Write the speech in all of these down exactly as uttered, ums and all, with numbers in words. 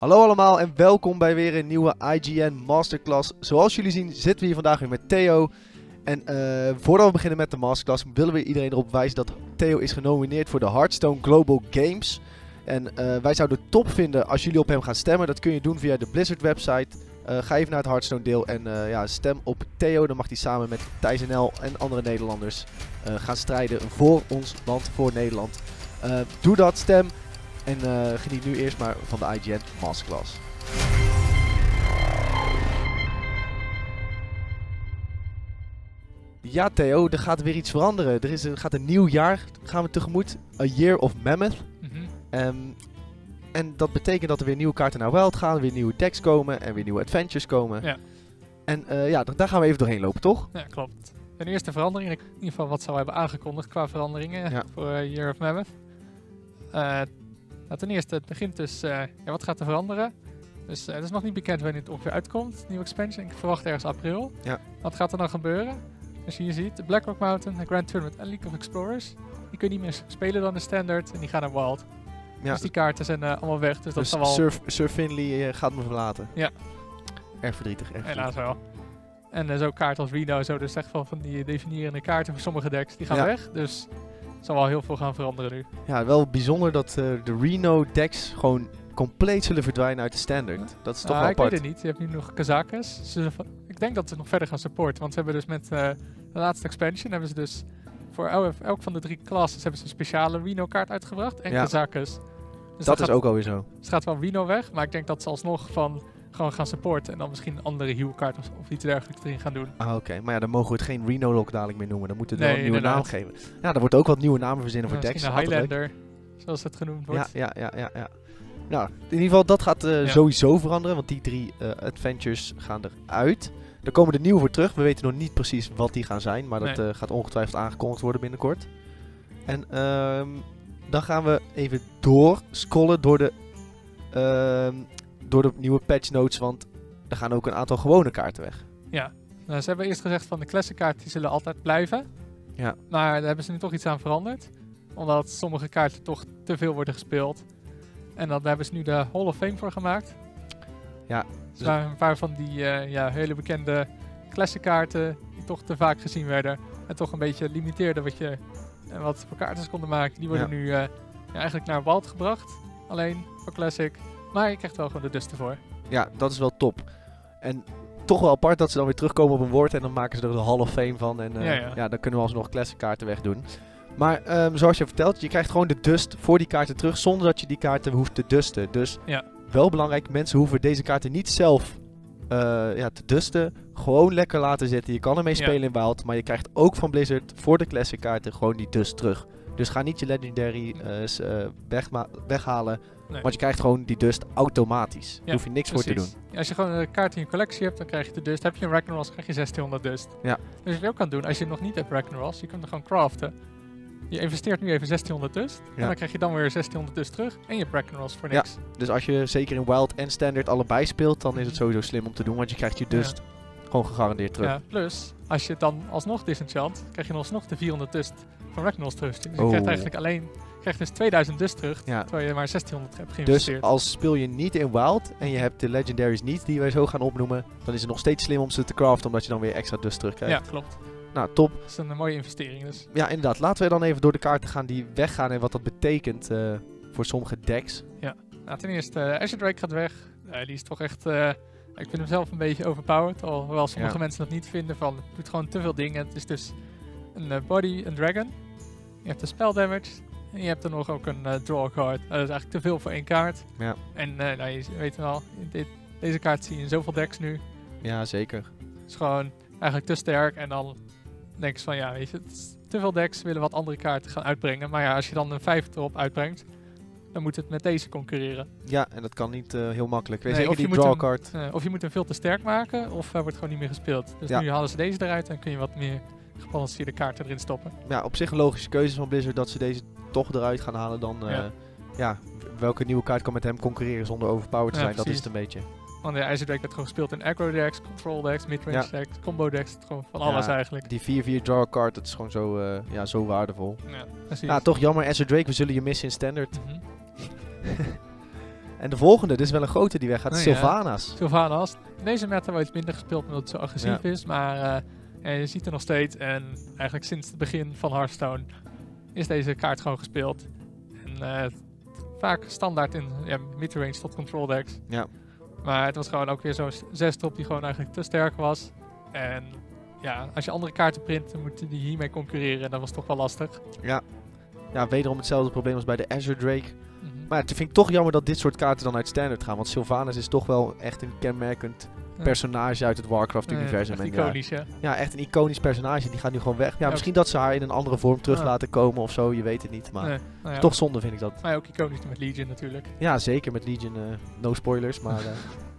Hallo allemaal en welkom bij weer een nieuwe I G N Masterclass. Zoals jullie zien zitten we hier vandaag weer met Theo. En uh, voordat we beginnen met de Masterclass willen we iedereen erop wijzen dat Theo is genomineerd voor de Hearthstone Global Games. En uh, wij zouden het top vinden als jullie op hem gaan stemmen. Dat kun je doen via de Blizzard website. Uh, ga even naar het Hearthstone deel en uh, ja, stem op Theo. Dan mag hij samen met Thijs N L en andere Nederlanders uh, gaan strijden voor ons land, voor Nederland. Uh, doe dat, stem. En uh, geniet nu eerst maar van de I G N Masterclass. Ja Theo, er gaat weer iets veranderen. Er, is, er gaat een nieuw jaar, gaan we tegemoet. A Year of Mammoth. Mm-hmm. um, en dat betekent dat er weer nieuwe kaarten naar Wild gaan, weer nieuwe decks komen en weer nieuwe adventures komen. Ja. En uh, ja, daar gaan we even doorheen lopen, toch? Ja, klopt. Een eerste verandering, in ieder geval wat zou hebben aangekondigd qua veranderingen ja. voor uh, Year of Mammoth. Uh, Nou, ten eerste, het begint dus, uh, ja, wat gaat er veranderen? Dus uh, het is nog niet bekend wanneer het ongeveer uitkomt, nieuwe expansion. Ik verwacht ergens april. Ja. Wat gaat er dan gebeuren? Als je hier ziet, de Blackrock Mountain, de Grand Tournament en League of Explorers. Die kun je niet meer spelen dan de Standard en die gaan naar Wild. Ja. Dus die kaarten zijn uh, allemaal weg. Dus, dus dat zal wel... Sir, Sir Finley uh, gaat me verlaten. Ja. Erg verdrietig, erg verdrietig. Helaas wel. En uh, zo kaarten als Reno, zo, dus echt wel van die definiërende kaarten voor sommige decks, die gaan ja. weg. Dus er zal wel heel veel gaan veranderen nu. Ja, wel bijzonder dat uh, de Reno decks gewoon compleet zullen verdwijnen uit de Standard. Dat is toch uh, wel ik apart. Ik weet het niet. Je hebt nu nog Kazakus. Ze, ik denk dat ze nog verder gaan supporten. Want ze hebben dus met uh, de laatste expansion hebben ze dus voor el elk van de drie classes hebben ze een speciale Reno kaart uitgebracht. En ja. Kazakus. Dus dat, dat is gaat, ook alweer zo. Dus het gaat wel Reno weg. Maar ik denk dat ze alsnog van gewoon gaan supporten. En dan misschien een andere Hue-kaart of, of iets dergelijks erin gaan doen. Ah, oké. Okay. Maar ja, dan mogen we het geen Reno-lock dadelijk meer noemen. Dan moeten we nee, wel een nieuwe inderdaad. naam geven. Ja, er wordt ook wat nieuwe namen verzinnen ja, voor decks. Een Highlander, zoals het genoemd wordt. Ja, ja, ja, ja, ja. Nou, in ieder geval, dat gaat uh, ja. sowieso veranderen. Want die drie uh, adventures gaan eruit. Er komen er nieuwe voor terug. We weten nog niet precies wat die gaan zijn. Maar dat nee. uh, gaat ongetwijfeld aangekondigd worden binnenkort. En um, dan gaan we even doorscrollen door de... Uh, door de nieuwe patch notes, want er gaan ook een aantal gewone kaarten weg. Ja, nou, ze hebben eerst gezegd van de classic kaarten die zullen altijd blijven. Ja. Maar daar hebben ze nu toch iets aan veranderd. Omdat sommige kaarten toch te veel worden gespeeld. En dan hebben ze nu de Hall of Fame voor gemaakt. Ja. Dus dus een paar van die uh, ja, hele bekende classic kaarten die toch te vaak gezien werden. En toch een beetje limiteerden wat je en wat voor kaarten ze konden maken. Die worden ja. nu uh, ja, eigenlijk naar Wild gebracht. Alleen voor classic. Maar je krijgt wel gewoon de dust ervoor. Ja, dat is wel top. En toch wel apart dat ze dan weer terugkomen op een woord en dan maken ze er de Hall of Fame van. En uh, ja, ja. ja, dan kunnen we alsnog classic kaarten wegdoen. Maar um, zoals je vertelt, je krijgt gewoon de dust voor die kaarten terug zonder dat je die kaarten hoeft te dusten. Dus ja. wel belangrijk, mensen hoeven deze kaarten niet zelf uh, ja, te dusten. Gewoon lekker laten zitten. Je kan ermee spelen ja. in Wild, maar je krijgt ook van Blizzard voor de classic kaarten gewoon die dust terug. Dus ga niet je legendary uh, uh, wegma- weghalen. Nee. Want je krijgt gewoon die dust automatisch. Daar ja, hoef je niks precies. voor te doen. Ja, als je gewoon een kaart in je collectie hebt, dan krijg je de dust. Heb je een Ragnaros, krijg je zestienhonderd dust. Ja. Dus wat je ook kan doen, als je nog niet hebt Ragnaros, je kunt er gewoon craften. Je investeert nu even zestienhonderd dust. Ja. En dan krijg je dan weer zestienhonderd dust terug. En je hebt Ragnaros voor niks. Ja, dus als je zeker in Wild en Standard allebei speelt, dan is het sowieso slim om te doen. Want je krijgt je dust ja. gewoon gegarandeerd terug. Ja, plus, als je het dan alsnog disenchant, krijg je alsnog de vierhonderd dust van Ragnaros terug. Dus je oh. krijgt eigenlijk alleen... Je krijgt dus tweeduizend dust terug, ja. terwijl je maar zestienhonderd hebt geïnvesteerd. Dus als speel je niet in Wild en je hebt de legendaries niet, die wij zo gaan opnoemen, dan is het nog steeds slim om ze te craften, omdat je dan weer extra dust terugkrijgt. Ja, klopt. Nou, top. Dat is een uh, mooie investering dus. Ja, inderdaad. Laten we dan even door de kaarten gaan die weggaan en wat dat betekent uh, voor sommige decks. Ja, nou, ten eerste, uh, Azure Drake gaat weg. Uh, die is toch echt... Uh, ik vind hem zelf een beetje overpowered, alhoewel sommige ja. mensen dat niet vinden van, het doet gewoon te veel dingen. Het is dus een uh, body, een dragon. Je hebt de spell damage. En je hebt er nog ook een uh, draw card. Uh, dat is eigenlijk te veel voor één kaart. Ja. En uh, nou, je weet wel, dit, deze kaart zie je in zoveel decks nu. Ja, zeker. Het is gewoon eigenlijk te sterk. En dan denk je van, ja, weet je, het is te veel decks willen wat andere kaarten gaan uitbrengen. Maar ja, als je dan een vijf erop uitbrengt, dan moet het met deze concurreren. Ja, en dat kan niet uh, heel makkelijk. Weet nee, zeker of die je draw moet card. hem, uh, of je moet hem veel te sterk maken, of hij uh, wordt gewoon niet meer gespeeld. Dus ja. nu halen ze deze eruit en kun je wat meer gebalanceerde kaarten erin stoppen. Ja, op zich een logische keuze van Blizzard dat ze deze toch eruit gaan halen. Dan, uh, ja. ja, welke nieuwe kaart kan met hem concurreren zonder overpowered te ja, zijn? Precies. Dat is het een beetje. Want de Azure Drake werd gewoon gespeeld in aggro decks, control decks, midrange ja. decks, combo decks, gewoon van ja, alles eigenlijk. Die vier vier draw card, dat is gewoon zo, uh, ja, zo waardevol. Ja, precies. Ja, toch jammer Azure Drake, we zullen je missen in Standard. Mm-hmm. En de volgende, dit is wel een grote die weggaat, Oh, ja. Sylvanas. Sylvanas. Deze meta wordt minder gespeeld omdat het zo agressief Ja. is. Maar uh, ja, je ziet er nog steeds. En eigenlijk sinds het begin van Hearthstone is deze kaart gewoon gespeeld. En uh, vaak standaard in ja, midrange tot control decks. Ja. Maar het was gewoon ook weer zo'n zes top die gewoon eigenlijk te sterk was. En ja, als je andere kaarten print, dan moeten die hiermee concurreren. En dat was toch wel lastig. Ja. Ja, wederom hetzelfde probleem als bij de Azure Drake. Mm-hmm. Maar het vind ik toch jammer dat dit soort kaarten dan uit standard gaan. Want Sylvanas is toch wel echt een kenmerkend Ja. personage uit het Warcraft-universum. Uh, echt En ja, iconisch, ja. ja, echt een iconisch personage. Die gaat nu gewoon weg. Ja, Ja, misschien dat ze haar in een andere vorm terug Ja. laten komen of zo. Je weet het niet. Maar Nee, nou ja, toch zonde vind ik dat. Maar ook iconisch met Legion natuurlijk. Ja, zeker met Legion. Uh, no spoilers, maar uh,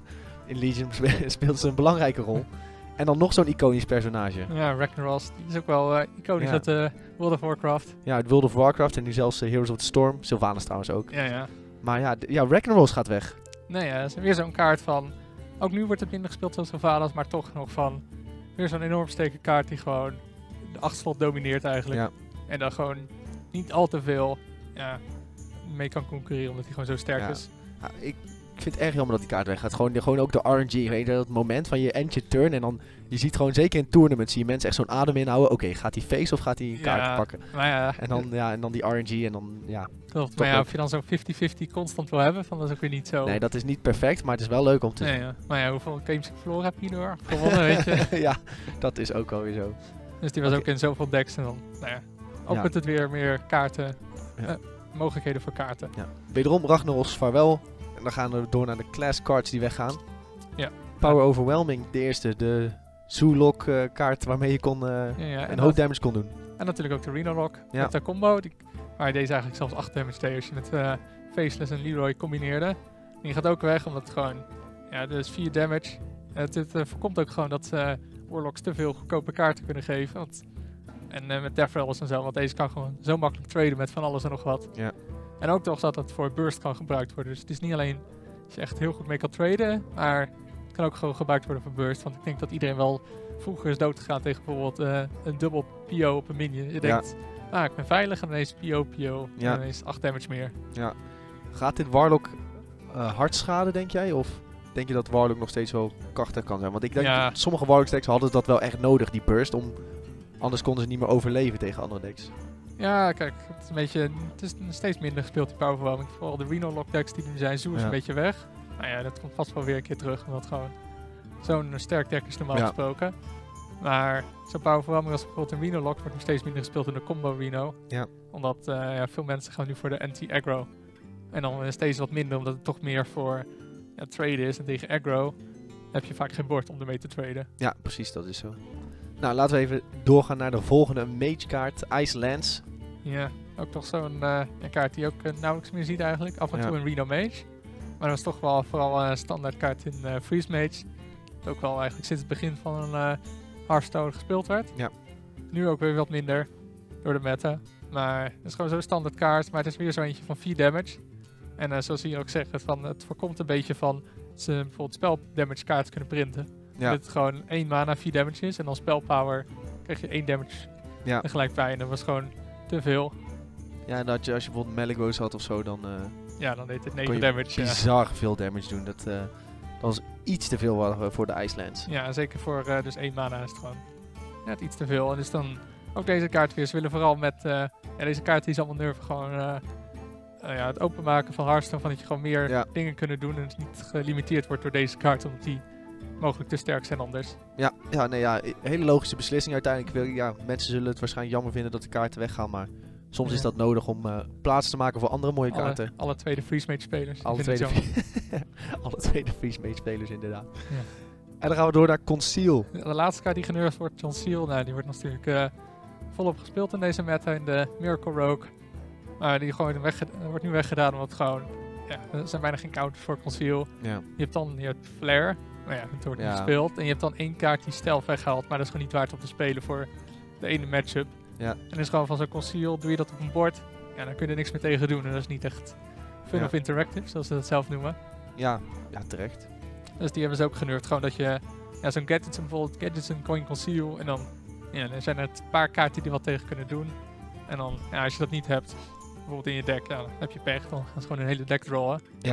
in Legion spe- speelt ze een belangrijke rol. En dan nog zo'n iconisch personage. Ja, Ragnaros, die is ook wel uh, iconisch Ja. uit uh, World of Warcraft. Ja, het World of Warcraft en nu zelfs uh, Heroes of the Storm. Sylvanas trouwens ook. Ja, ja. Maar ja, d- ja Ragnaros gaat weg. Nee, ja, is weer zo'n kaart van... Ook nu wordt het minder gespeeld zoals Sylvanas, maar toch nog van... Weer zo'n enorm sterke kaart die gewoon de achtslot domineert eigenlijk. Ja. En dan gewoon niet al te veel ja, mee kan concurreren, omdat hij gewoon zo sterk Ja. is. Ja, ik, ik vind het erg jammer dat die kaart weggaat. Gewoon, de- gewoon ook de R N G. Weet je, dat moment van je end je turn en dan... Je ziet gewoon, zeker in tournaments, zie je mensen echt zo'n adem inhouden. Oké, gaat hij face of gaat hij een kaart Ja, pakken? Maar ja, En dan, ja, en dan die R N G en dan, ja... klopt. Maar ja, leuk. of je dan zo'n vijftig vijftig constant wil hebben, van dat is ook weer niet zo. Nee, dat is niet perfect, maar het is wel leuk om te Nee, ja. Maar ja, hoeveel games ik verloren heb hierdoor? Gewonnen, weet je. ja, dat is ook alweer zo. Dus die was Oké. ook in zoveel decks en dan, nou ja, opent het weer meer kaarten, Ja. eh, mogelijkheden voor kaarten. Ja. Wederom Ragnaros, vaarwel. En dan gaan we door naar de class cards die weggaan. Ja. Power Overwhelming, de eerste. De Zoolok uh, kaart waarmee je kon, uh, Ja, ja, een en, hoop dat- damage kon doen. en natuurlijk ook de Reno Lock Ja. met de combo, die, waar je deze eigenlijk zelfs acht damage deed als je met uh, Faceless en Leroy combineerde. En die gaat ook weg, omdat het gewoon, ja, dus vier damage. En het, het uh, voorkomt ook gewoon dat uh, Warlocks te veel goedkope kaarten kunnen geven. Want, en uh, met Death Rails en zo, want deze kan gewoon zo makkelijk traden met van alles en nog wat. Ja. En ook toch dat het voor burst kan gebruikt worden. Dus het is niet alleen dat je echt heel goed mee kan traden, maar het kan ook gewoon gebruikt worden voor burst. Want ik denk dat iedereen wel vroeger is doodgegaan tegen bijvoorbeeld uh, een dubbel P O op een minion. Je denkt, ah, ik ben veilig en ineens P O, P O. Ja. En ineens acht damage meer. Ja. Gaat dit Warlock uh, hard schaden, denk jij? Of denk je dat Warlock nog steeds wel krachtig kan zijn? Want ik denk Ja. dat sommige Warlock decks hadden dat wel echt nodig, die burst. Om, anders konden ze niet meer overleven tegen andere decks. Ja, kijk, het is een beetje, het is steeds minder gespeeld die power overwhelming. Vooral de Reno Lock decks die nu zijn, Zoo is Ja. een beetje weg. Nou ja, dat komt vast wel weer een keer terug, omdat gewoon zo'n sterk deck is normaal Ja. gesproken. Maar zo'n power overwhelming als bijvoorbeeld een Reno Lock wordt nog steeds minder gespeeld in de combo Reno. Ja. Omdat uh, ja, veel mensen gaan nu voor de anti-aggro. En dan uh, steeds wat minder, omdat het toch meer voor ja, traden is. En tegen aggro heb je vaak geen bord om ermee te traden. Ja, precies, dat is zo. Nou, laten we even doorgaan naar de volgende, een mage kaart, Ice Lance. Ja, ook toch zo'n uh, een kaart die je ook uh, nauwelijks meer ziet eigenlijk. Af en Ja. toe een Reno Mage. Maar dat is toch wel vooral een standaard kaart in uh, Freeze Mage. Dat ook wel eigenlijk sinds het begin van een uh, Hearthstone gespeeld werd. Ja. Nu ook weer wat minder door de meta. Maar het is gewoon zo'n standaard kaart. Maar het is weer zo eentje van vier damage. En uh, zoals hier ook zegt, van, het voorkomt een beetje van dat ze bijvoorbeeld spel damage kaarten kunnen printen. Ja. Dat het gewoon één mana, vier damage is. En dan spelpower krijg je één damage Ja. tegelijk bij. En dat was gewoon te veel. Ja, en dat je, als je bijvoorbeeld Malygos had of zo, dan uh, Ja, dan deed het kon negen je damage. Ja. bizar veel damage doen. Dat, uh, dat was iets te veel wa- voor de Ice Lance. Ja, zeker voor uh, dus één mana is het gewoon net iets te veel. En dus dan ook deze kaart weer. Ze willen vooral met uh, ja, deze kaart die is allemaal nerven gewoon uh, uh, ja, het openmaken van Hearthstone. Van dat je gewoon meer Ja. dingen kunnen doen en het niet gelimiteerd wordt door deze kaart. Omdat die mogelijk te sterk zijn anders. Ja, ja, nee, ja, een hele logische beslissing uiteindelijk. Wil, ja, mensen zullen het waarschijnlijk jammer vinden dat de kaarten weggaan, maar soms Ja. is dat nodig om uh, plaats te maken voor andere mooie kaarten. Alle, alle tweede Freeze Mage spelers. die Alle vinden tweede, het jammer. alle tweede Freeze Mage spelers inderdaad. Ja. En dan gaan we door naar Conceal. De laatste kaart die genervd wordt, John Seal. Nou, die wordt natuurlijk uh, volop gespeeld in deze meta in de Miracle Rogue. Maar die gewoon wegge- wordt nu weggedaan omdat gewoon... Ja, er zijn bijna geen counters voor Conceal. Ja. Je hebt dan je hebt Flare, maar ja, het wordt niet Ja. gespeeld. En je hebt dan één kaart die stealth weghaalt, maar dat is gewoon niet waard om te spelen voor de ene matchup. Ja. En dan is gewoon van zo'n Conceal, doe je dat op een bord, ja, dan kun je er niks meer tegen doen. En dat is niet echt fun Ja. of interactive, zoals ze dat zelf noemen. Ja, ja, terecht. Dus die hebben ze ook genurfd. Gewoon dat je, ja, zo'n Gadgetson bijvoorbeeld, Gadgetson, Coin Conceal. En dan, ja, dan zijn er een paar kaarten die wat tegen kunnen doen. En dan, ja, als je dat niet hebt, bijvoorbeeld in je deck, ja, dan heb je pech. Dan gaan ze gewoon een hele deck drawen. Ja.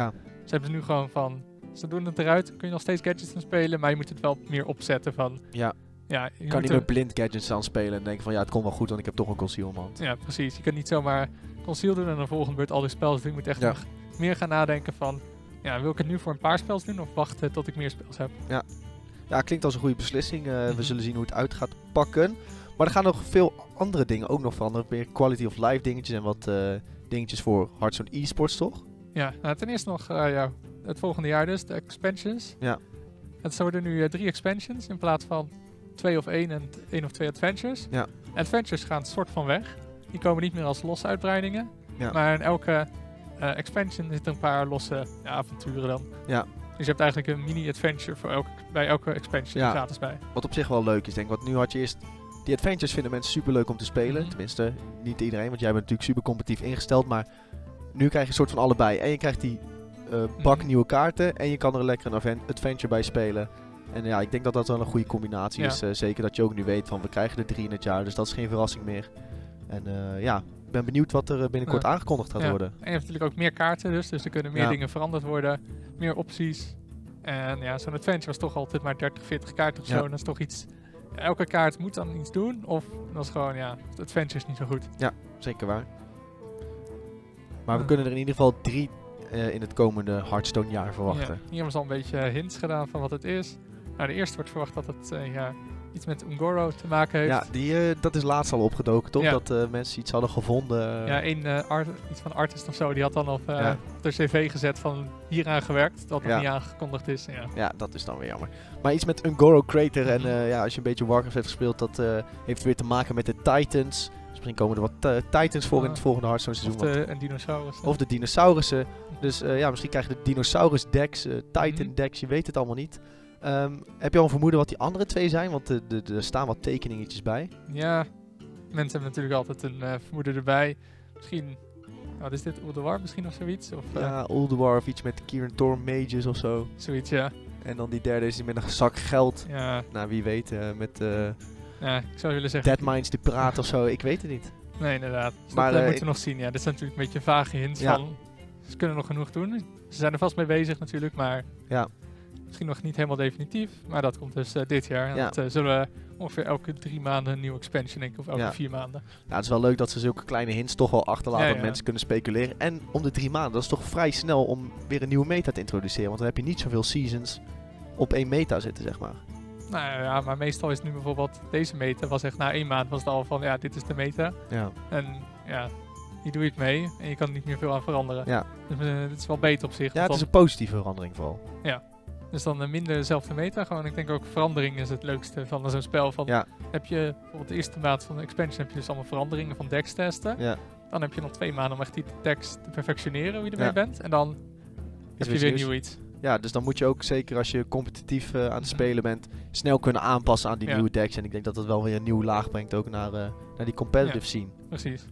Ze hebben nu gewoon van, ze doen het eruit, kun je nog steeds gadgets gaan spelen, maar je moet het wel meer opzetten van... Ja, ja je kan niet er, meer blind gadgets aan spelen en denken van ja, het komt wel goed, want ik heb toch een concealment. Ja, precies. Je kunt niet zomaar conceal doen en dan volgende beurt al die spels doen. Je moet echt Ja. nog meer gaan nadenken van, ja, wil ik het nu voor een paar spels doen of wachten tot ik meer spels heb? Ja, klinkt als een goede beslissing. Uh, Mhm. We zullen zien hoe het uit gaat pakken. Maar er gaan nog veel andere dingen ook nog veranderen. Meer quality of life dingetjes en wat uh, dingetjes voor Hearthstone eSports, toch? Ja, nou, ten eerste nog uh, ja, het volgende jaar dus, de expansions. Ja. Het worden nu uh, drie expansions in plaats van twee of één en één of twee adventures. Ja. Adventures gaan soort van weg. Die komen niet meer als losse uitbreidingen. Ja. Maar in elke uh, expansion zitten een paar losse ja, avonturen dan. Ja. Dus je hebt eigenlijk een mini-adventure voor elke, bij elke expansion Ja. gratis bij. Wat op zich wel leuk is, denk ik. Want nu had je eerst... Die adventures vinden mensen super leuk om te spelen. Mhm. Tenminste, niet iedereen, want jij bent natuurlijk super competitief ingesteld. Maar nu krijg je een soort van allebei. En je krijgt die uh, bak Mhm. nieuwe kaarten. En je kan er lekker een aven- adventure bij spelen. En ja, ik denk dat dat wel een goede combinatie Ja. is. Uh, zeker dat je ook nu weet van we krijgen er drie in het jaar. Dus dat is geen verrassing meer. En uh, ja, ik ben benieuwd wat er uh, binnenkort Ja. aangekondigd gaat Ja. worden. En je hebt natuurlijk ook meer kaarten dus, dus er kunnen meer Ja. dingen veranderd worden. Meer opties. En ja, zo'n adventure was toch altijd maar dertig, veertig kaarten of zo. Ja. En dat is toch iets... Elke kaart moet dan iets doen. Of dat is gewoon, ja, het adventure is niet zo goed. Zeker waar. Maar we Ja. kunnen er in ieder geval drie uh, in het komende Hearthstone jaar verwachten. Ja, hier hebben ze al een beetje hints gedaan van wat het is. Nou, de eerste wordt verwacht dat het uh, ja, iets met Ungoro te maken heeft. Ja, die, uh, dat is laatst al opgedoken, toch? Ja. Dat uh, mensen iets hadden gevonden. Ja, één uh, art, iets van artist of zo, die had dan op, uh, Ja. op de cv gezet van hieraan gewerkt, dat nog Ja. niet aangekondigd is. Ja. Ja, dat is dan weer jammer. Maar iets met Ungoro Crater en Mhm. uh, ja, als je een beetje Warcraft heeft gespeeld, dat uh, heeft weer te maken met de Titans. Dus misschien komen er wat uh, Titans voor in het Ja. volgende Hearthstone Of seizoen. de, een dinosaurus. Of de dinosaurussen. Dus uh, ja, misschien krijgen de dinosaurus decks, uh, Titan Mhm. decks, je weet het allemaal niet. Um, heb je al een vermoeden wat die andere twee zijn? Want er de, de, de staan wat tekeningetjes bij. Ja, mensen hebben natuurlijk altijd een uh, vermoeden erbij. Misschien, wat is dit, Ulduar misschien of zoiets? Of uh, Ja, Ulduar of iets met Kirin Tor Mages of zo. zoiets, ja. En dan die derde is die met een zak geld. Ja, Nou, wie weet, uh, met uh, ja, ik zou willen zeggen... Deadmines die praat of zo. Ik weet het niet. Nee, inderdaad. Dus Maar, dat uh, uh, moeten we nog zien. Ja, dit zijn natuurlijk een beetje vage hints Ja. van... Ze kunnen nog genoeg doen. Ze zijn er vast mee bezig natuurlijk, maar... Ja. Misschien nog niet helemaal definitief, maar dat komt dus uh, dit jaar. En Ja. dat uh, zullen we ongeveer elke drie maanden een nieuwe expansion, denk ik, of elke Ja. vier maanden. Nou, het is wel leuk dat ze zulke kleine hints toch wel achterlaten, Ja, dat ja. mensen kunnen speculeren. En om de drie maanden, dat is toch vrij snel om weer een nieuwe meta te introduceren. Want dan heb je niet zoveel seasons op één meta zitten, zeg maar. Nou ja, maar meestal is nu bijvoorbeeld deze meta, was echt na één maand was het al van, ja, dit is de meta. Ja, En ja, hier doe je het mee en je kan er niet meer veel aan veranderen. ja. Dus uh, het is wel beter op zich. ja het want is een positieve verandering vooral. dan, dus dan uh, minder dezelfde meta. Gewoon, ik denk ook verandering is het leukste van zo'n spel. Van, Ja. Heb je bijvoorbeeld de eerste maand van de expansion heb je dus allemaal veranderingen van decks testen. Ja. Dan heb je nog twee maanden om echt die decks te perfectioneren, hoe je ermee Ja. bent. En dan heb je weer weer nieuws. nieuw iets. Ja, dus dan moet je ook zeker als je competitief uh, aan het spelen bent, snel kunnen aanpassen aan die Ja. nieuwe decks. En ik denk dat dat wel weer een nieuwe laag brengt ook naar, uh, naar die competitive Ja. scene. Precies.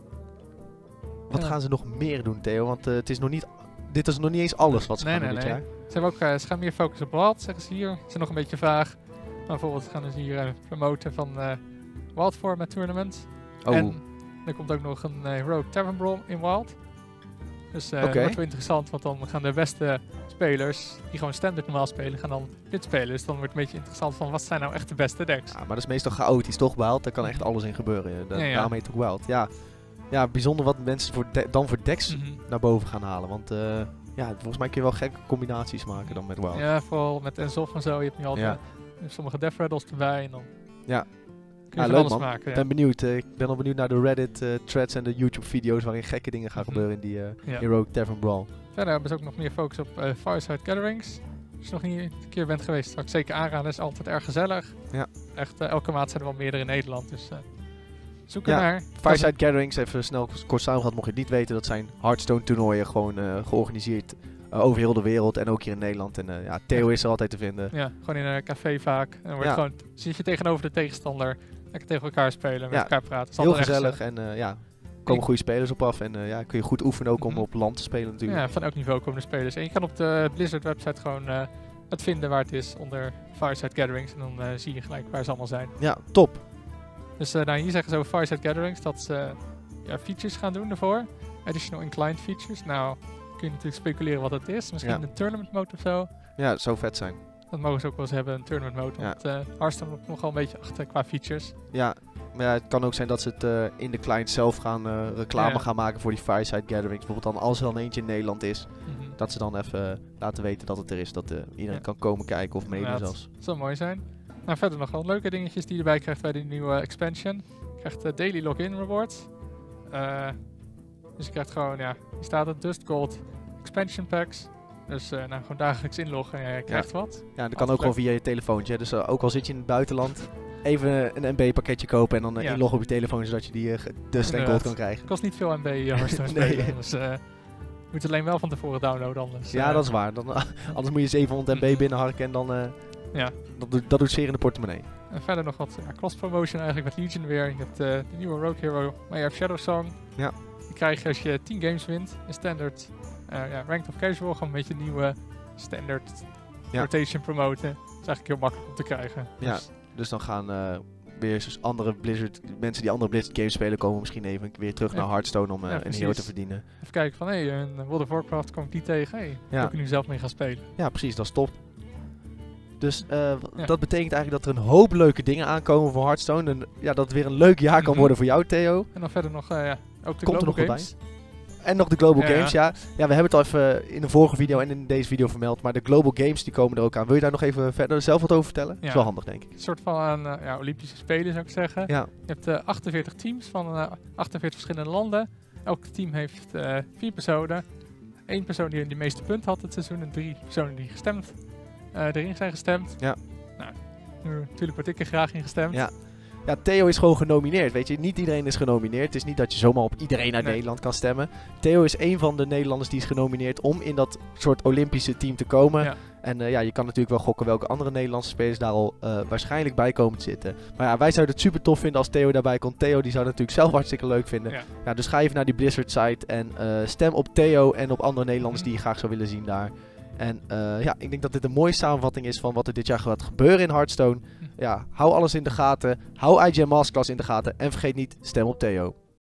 Wat Ja. gaan ze nog meer doen, Theo? Want uh, het is nog niet, dit is nog niet eens alles wat ze Nee, gaan nee, doen dit nee. jaar. Ze, hebben ook, uh, ze gaan meer focussen op Wild, zeggen ze hier. Ze zijn nog een beetje vaag. Maar bijvoorbeeld gaan ze hier uh, promoten van uh, Wild Format Tournament. Oh, En er komt ook nog een uh, Heroic Tavern Brawl in Wild. Dus uh, Oké. dat wordt wel interessant, want dan gaan de beste spelers, die gewoon standard normaal spelen, gaan dan dit spelen. Dus dan wordt het een beetje interessant van, wat zijn nou echt de beste decks? ja, maar dat is meestal chaotisch, toch? Wild, daar kan echt alles in gebeuren. Da- Ja, ja. Daarom heet het ook Wild. Ja, ja bijzonder wat mensen voor de- dan voor decks Mhm. naar boven gaan halen. Want uh, ja, volgens mij kun je wel gekke combinaties maken dan met Wild. Ja, vooral met Enzof en zo. Je hebt nu altijd Ja. je hebt sommige Death Rattles erbij en dan Ja. kun je Ja, van leuk, alles man. maken. Ik Ja. ben benieuwd. uh, ik ben al benieuwd naar de Reddit uh, threads en de YouTube video's waarin gekke dingen gaan Mhm. gebeuren in die uh, Ja. Heroic Tavern Brawl. Verder hebben ze ook nog meer focus op uh, Fireside Gatherings. Als je nog niet een keer bent geweest, zou ik zeker aanraden. Dat is altijd erg gezellig. Ja. Echt, uh, elke maand zijn er wel meerdere in Nederland. Dus uh, zoek Ja, ernaar. Fireside Gatherings, even snel kort samengevat, mocht je het niet weten. Dat zijn Hearthstone toernooien gewoon uh, georganiseerd uh, over heel de wereld en ook hier in Nederland. En uh, ja, Theo is er altijd te vinden. Ja, gewoon in een café vaak. En dan wordt Ja. gewoon, zit je tegenover de tegenstander. Lekker tegen elkaar spelen, met Ja, elkaar praten. Het is Heel altijd erg gezellig en uh, ja, komen Ik- goede spelers op af. En uh, ja, kun je goed oefenen ook om Mhm. op land te spelen natuurlijk. Ja, van elk niveau komen de spelers. En je kan op de Blizzard website gewoon uh, het vinden waar het is onder Fireside Gatherings. En dan uh, zie je gelijk waar ze allemaal zijn. Ja, top. Dus uh, nou, hier zeggen ze over Fireside Gatherings dat ze ja, features gaan doen ervoor. Additional inclined features. Nou, kun je natuurlijk speculeren wat het is. Misschien Ja. een tournament mode of zo. Ja, dat zou vet zijn. Dat mogen ze ook wel eens hebben, een tournament mode. Ja. Want uh, Hearthstone loopt nogal een beetje achter qua features. Ja, maar ja, het kan ook zijn dat ze het uh, in de client zelf gaan uh, reclame Ja. gaan maken voor die Fireside Gatherings. Bijvoorbeeld dan als er dan eentje in Nederland is, Mm-hmm. dat ze dan even uh, laten weten dat het er is. Dat uh, iedereen Ja. kan komen kijken of meedoen Ja, zelfs. Dat zou mooi zijn. Nou, verder nog wel leuke dingetjes die je erbij krijgt bij die nieuwe expansion. Je krijgt uh, daily login rewards. Uh, dus je krijgt gewoon, ja, hier staat het Dust Gold expansion packs. Dus uh, nou, gewoon dagelijks inloggen en je krijgt Ja. wat. Ja, dat kan Altijd ook gewoon leuk. via je telefoontje. Dus uh, ook al zit je in het buitenland, even een M B-pakketje kopen en dan uh, Ja. inloggen op je telefoon, zodat je die uh, ge- Dust en Inderdaad. Gold kan krijgen. Kost niet veel M B uh, Hearthstone Nee. spelen. Dus uh, je moet het alleen wel van tevoren downloaden anders. Ja, uh, dat is waar. Dan, uh, anders moet je zevenhonderd M B binnenharken en dan... Uh, Ja. dat, doet- dat doet zeer in de portemonnee. En verder nog wat ja, cross-promotion eigenlijk met Legion weer. Je hebt uh, de nieuwe Rogue Hero, maar je hebt Shadow Song. Ja. Die krijg je als je tien games wint in standard. Uh, ja, ranked of casual, gewoon een beetje een nieuwe standard Ja. rotation promoten. Dat is eigenlijk heel makkelijk om te krijgen. Ja. Dus, Dus dan gaan uh, weer dus andere Blizzard, mensen die andere Blizzard games spelen, komen misschien even weer terug Ja. naar Hearthstone om uh, Ja, een precies. hero te verdienen. even kijken van, hé, hey, in World of Warcraft kom ik die tegen. Hé, hey, Ja. wil ik er nu zelf mee gaan spelen. Ja, precies, dat is top. Dus uh, w- Ja. dat betekent eigenlijk dat er een hoop leuke dingen aankomen voor Hearthstone. En ja, dat het weer een leuk jaar kan Mhm. worden voor jou, Theo. En dan verder nog, uh, ja, ook de Komt er Global nog wat Games. En nog de Global Ja, Games, ja. Ja, we hebben het al even in de vorige video en in deze video vermeld. Maar de Global Games die komen er ook aan. Wil je daar nog even verder zelf wat over vertellen? Dat is Ja. wel handig, denk ik. Een soort van uh, ja, Olympische Spelen zou ik zeggen. Ja, Je hebt uh, achtenveertig teams van uh, achtenveertig verschillende landen. Elk team heeft uh, vier personen. Eén persoon die de meeste punten had dit seizoen en drie personen die gestemd, uh, erin zijn gestemd. Ja. Nou, nu, natuurlijk word ik er graag in gestemd. Ja. Ja, Theo is gewoon genomineerd, weet je. Niet iedereen is genomineerd. Het is niet dat je zomaar op iedereen uit Nee. Nederland kan stemmen. Theo is één van de Nederlanders die is genomineerd om in dat soort Olympische team te komen. Ja. En uh, ja, je kan natuurlijk wel gokken welke andere Nederlandse spelers daar al uh, waarschijnlijk bij komen te zitten. Maar ja, wij zouden het super tof vinden als Theo daarbij komt. Theo die zou het natuurlijk zelf hartstikke leuk vinden. Ja. Ja, dus ga even naar die Blizzard site en uh, stem op Theo en op andere Nederlanders Mhm. die je graag zou willen zien daar. En uh, ja, ik denk dat dit een mooie samenvatting is van wat er dit jaar gaat gebeuren in Hearthstone. Ja, hou alles in de gaten. Hou I G N Masterclass in de gaten. En vergeet niet, stem op Theo.